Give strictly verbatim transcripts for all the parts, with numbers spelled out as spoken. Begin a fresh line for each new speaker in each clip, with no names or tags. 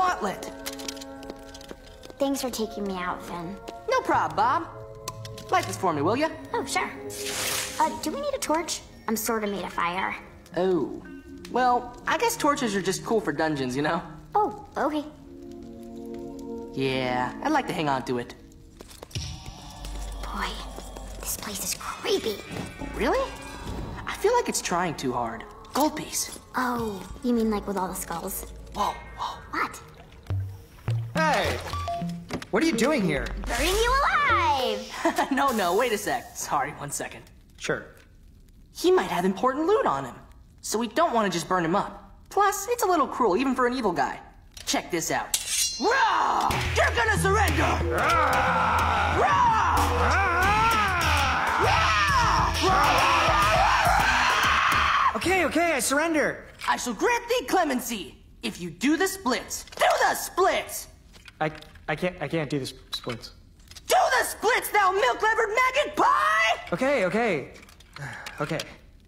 gauntlet.
Thanks for taking me out, Finn.
No problem, Bob. Light this for me, will ya?
Oh, sure. Uh, do we need a torch? I'm sort of made of fire.
Oh. Well, I guess torches are just cool for dungeons, you know?
Oh, okay.
Yeah, I'd like to hang on to it.
Boy, this place is creepy.
Really? I feel like it's trying too hard. Gold piece.
Oh, you mean like with all the skulls?
Whoa, whoa.
What?
Hey! What are you doing here?
Burning you alive!
no, no, wait a sec. Sorry, one second.
Sure.
He might have important loot on him, so we don't want to just burn him up. Plus, it's a little cruel, even for an evil guy. Check this out. Rah! You're gonna surrender! Rah! Rah! Rah!
Okay, okay, I surrender.
I shall grant thee clemency if you do the splits. Do the splits!
I I can't I can't do this splits.
Do the splits, thou milk-levered maggot pie!
Okay, okay. Okay.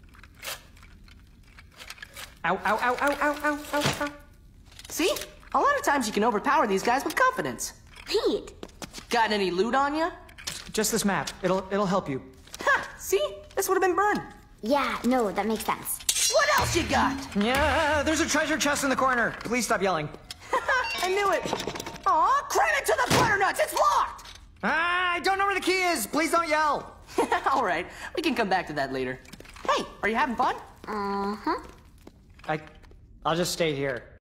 Ow, ow, ow, ow, ow, ow, ow, ow.
See? A lot of times you can overpower these guys with confidence.
Neat.
Got any loot on you?
Just this map. It'll it'll help you.
Ha! See? This would have been burned.
Yeah, no, that makes sense.
What else you got?
Yeah, there's a treasure chest in the corner. Please stop yelling.
I knew it. Aw, cram it to the butternuts! It's locked!
Ah, I don't know where the key is. Please don't yell.
All right, we can come back to that later. Hey, are you having fun?
Uh-huh.
I I'll just stay here.